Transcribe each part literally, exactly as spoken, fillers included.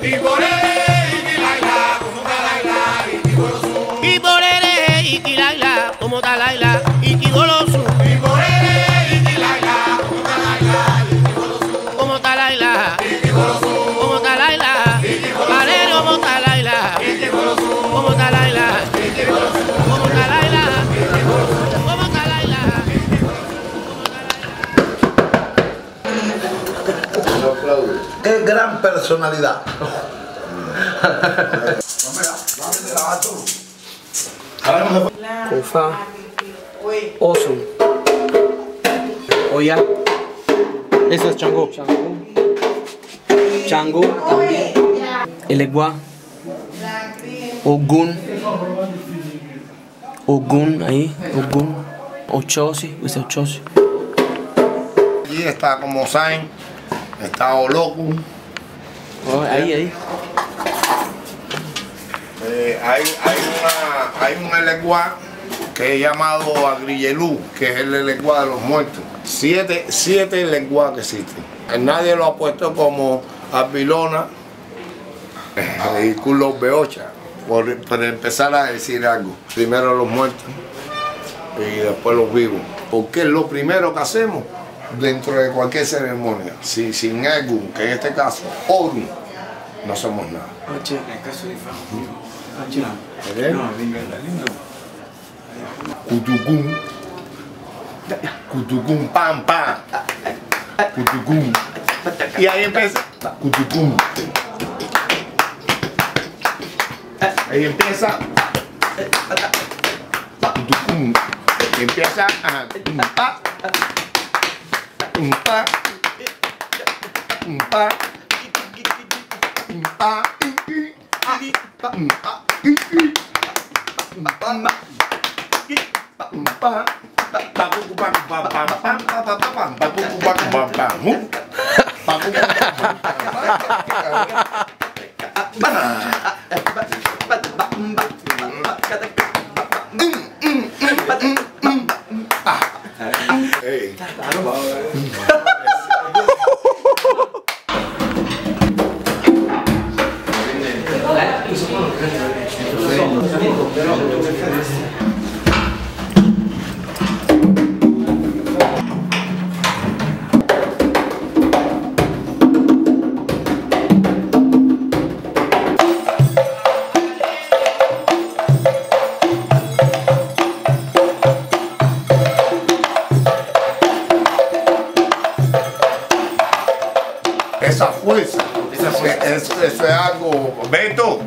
como Talaila y Kigolosu. Como Talaila, como Talaila, Valerio como Talaila, como Talaila, como Talaila, como Talaila. Qué gran personalidad. Kofa, Osun, Oya, eso es Chango, Chango, Elegua, Ogun, Ogun ahí, Ogun, Ochosi, ese Ochosi. Allí está como Sain, está Oloku. Oh, ahí, ahí. Eh, hay, hay, una, hay un Elegua que es llamado Agrillelú, que es el Elegua de los muertos. Siete, siete Elegua que existen. Nadie lo ha puesto como Arbilona y Culos Beocha, por, por empezar a decir algo. Primero los muertos y después los vivos. Porque es lo primero que hacemos dentro de cualquier ceremonia. Si, sin algo, que en este caso, Oru, no somos nada. Cutucum, Cutucum, pam, pam, Cutucum. Y ahí empieza, Cutucum. Ahí empieza, Cutucum. Y empieza, a un pa, un pa, un pa, un pa. Esa fuerza, esa fuerza. Eso, eso es algo. Beto,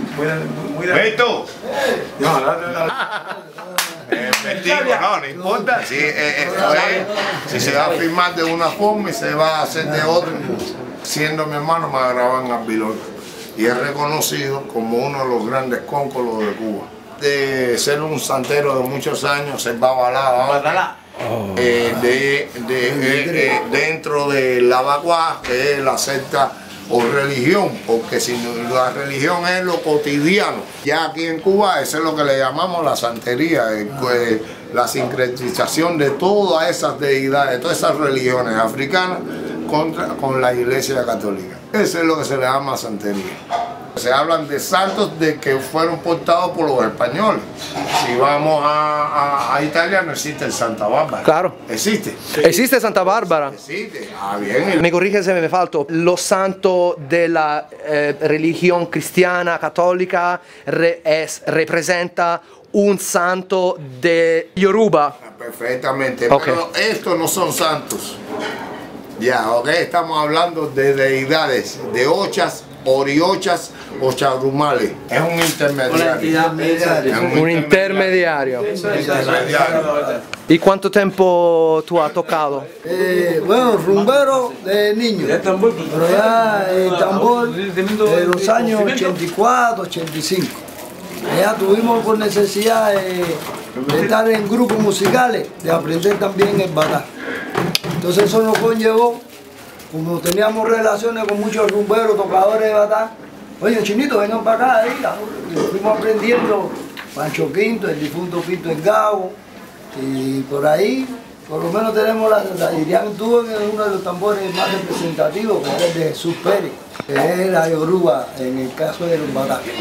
Beto, no, no, no, no. Eh, Vestido, no, no importa. Sí, eh, esto es, si se va a filmar de una forma y se va a hacer de otra. Siendo mi hermano, me agravan a Arbilona y es reconocido como uno de los grandes cóncolos de Cuba. De ser un santero de muchos años, ser babalá, Oh. Eh, de, de, eh, eh, dentro de la Baguá, que es la secta o religión, porque si no, la religión es lo cotidiano. Ya aquí en Cuba eso es lo que le llamamos la santería, eh, pues, la sincretización de todas esas deidades, todas esas religiones africanas contra, con la Iglesia Católica. Eso es lo que se le llama santería. Se hablan de santos de que fueron portados por los españoles. Si vamos a, a, a Italia no existe el Santa Bárbara. Claro. ¿Existe? Sí. ¿Existe Santa Bárbara? Existe. Ah, bien. Me corrige si me falto. Los santos de la eh, religión cristiana católica re, es, representa un santo de Yoruba. Ah, perfectamente. Okay. Pero estos no son santos. Ya, ok. Estamos hablando de deidades, de ochas, oriochas o charrumales. Es un intermediario. Es un, un intermediario. intermediario. ¿Y cuánto tiempo tú has tocado? Eh, bueno, rumbero de niño, pero ya el tambor de los años ochenta y cuatro, ochenta y cinco. Ya tuvimos por necesidad de, de estar en grupos musicales, de aprender también el batá. Entonces eso nos conllevó, como teníamos relaciones con muchos rumberos, tocadores de batá, oye, Chinito, vengan para acá, ahí, y fuimos aprendiendo Pancho Quinto, el difunto Quinto El Gabo, y por ahí por lo menos tenemos la, la Irián tuvo uno de los tambores más representativos, que es el de Jesús Pérez, que es la yoruba en el caso de los bataques.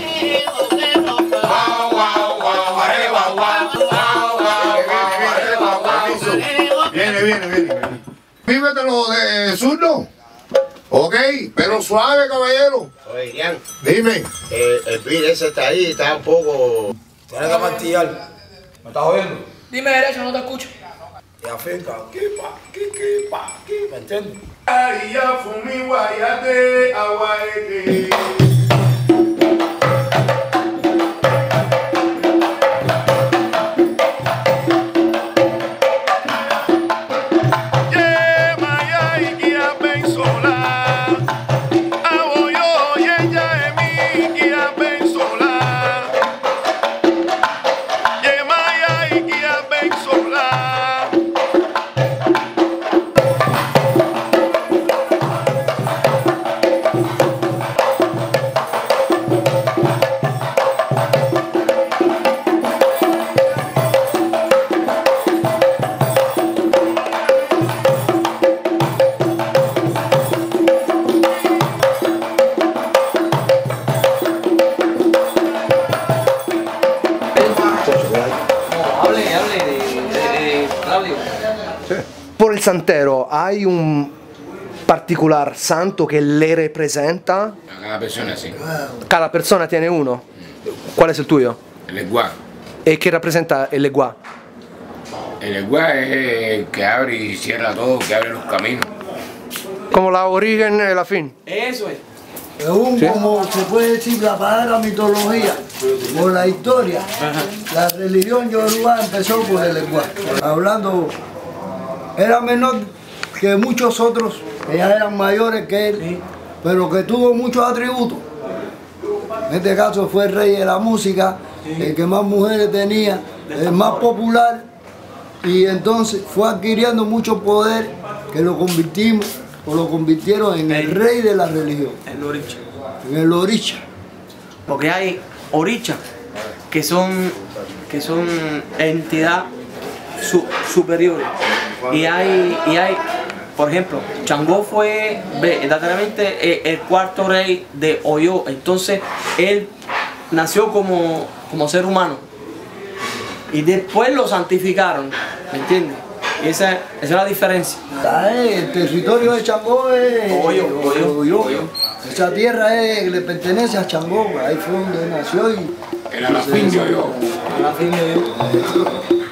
Viene, viene, viene. Vívetelo de zurdo. Ok, pero suave, caballero. Oye, Irián, Dime. eh, el pin ese está ahí, está un poco... Tienes que martillar. ¿Me estás oyendo? Dime derecho, no te escucho. Y afinca. Aquí, pa, aquí, aquí, pa, aquí. ¿Me entiendes? Ay, ya fumi guayate, aguayete. Por el santero, ¿hay un particular santo que le representa? Cada persona sí. Cada persona tiene uno. ¿Cuál es el tuyo? El Eguá. ¿Y qué representa el Eguá? El Eguá es el que abre y cierra todo, que abre los caminos. Como la origen y la fin. Eso es. Es un, ¿sí? Como se puede decir, la palabra mitología, por la historia. Ajá. La religión yoruba empezó por el Eguá. Hablando, era menor que muchos otros, que ya eran mayores que él, sí, pero que tuvo muchos atributos. En este caso fue el rey de la música, sí, el que más mujeres tenía, el más popular, y entonces fue adquiriendo mucho poder que lo convertimos, o lo convirtieron en el rey de la religión. El oricha. En el oricha. Porque hay orichas que son, que son entidades su, superiores. Y hay, y hay, por ejemplo, Changó fue verdaderamente el, el cuarto rey de Oyo. Entonces él nació como, como ser humano. Y después lo santificaron, ¿me entiendes? Y esa, esa es la diferencia. El territorio de Changó es Oyo, Oyo, Oyo. Oyo. Esa tierra es, le pertenece a Changó, ahí fue donde nació y... El Alafín de Oyo. El Alafín de Oyo.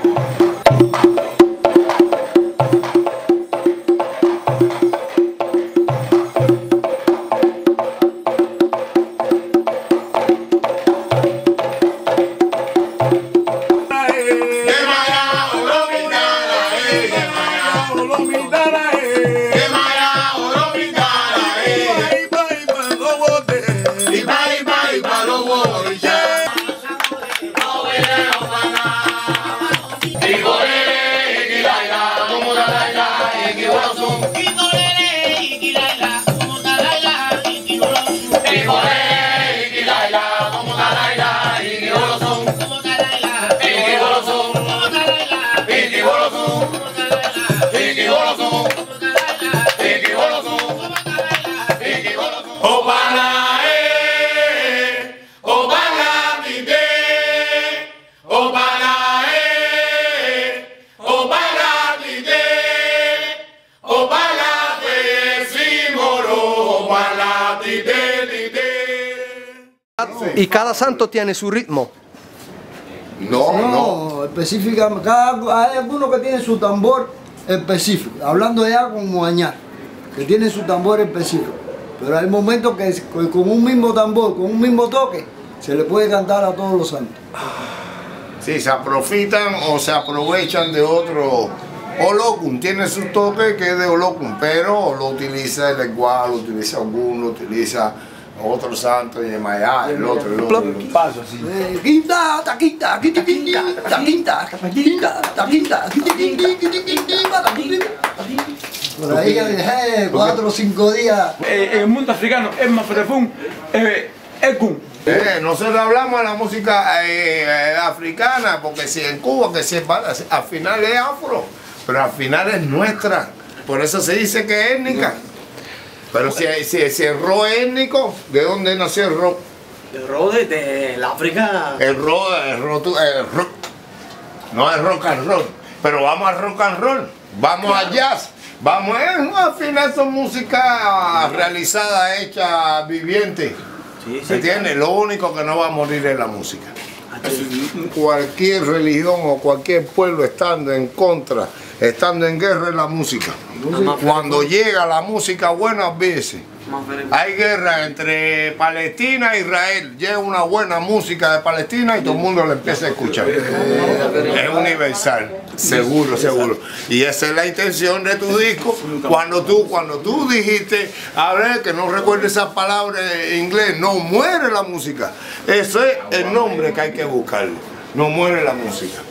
Y cada santo tiene su ritmo. No, no, no. Específicamente, cada, hay algunos que tienen su tambor específico, hablando ya con Moañar, que tienen su tambor específico. Pero hay momentos que con un mismo tambor, con un mismo toque, se le puede cantar a todos los santos. Sí, se aprofitan o se aprovechan de otro. Olokun tiene su toque que es de Olokun, pero lo utiliza el Eguá, lo utiliza Ogún, lo utiliza otro santo y Yemayá, el otro, el otro. Paso así. Quinta, taquita, quinta, quinta, taquita, quinta, taquita, por ahí eh, cuatro o cinco días. Eh, en el mundo africano es más frefún, eh, Ekun. Eh, nosotros hablamos de la música eh, africana, porque si en Cuba, que si al final es afro, pero al final es nuestra. Por eso se dice que es étnica. Pero si, si, si el rock es étnico, ¿de dónde nació el rock? El rock de, de la África. El rock, el rock, el rock. No es rock and roll, pero vamos al rock and roll, vamos claro. al jazz, vamos a, no, al final son música realizada, hecha, viviente. Sí, sí, ¿entiendes? Claro. Lo único que no va a morir es la música. Cualquier religión o cualquier pueblo estando en contra, estando en guerra es la música. Cuando llega la música buena, olvídese. Hay guerra entre Palestina e Israel. Llega una buena música de Palestina y todo el mundo la empieza a escuchar. Es universal, seguro, seguro. Y esa es la intención de tu disco. Cuando tú, cuando tú dijiste, a ver, que no recuerdo esas palabras en inglés, no muere la música. Eso es el nombre que hay que buscar. No muere la música.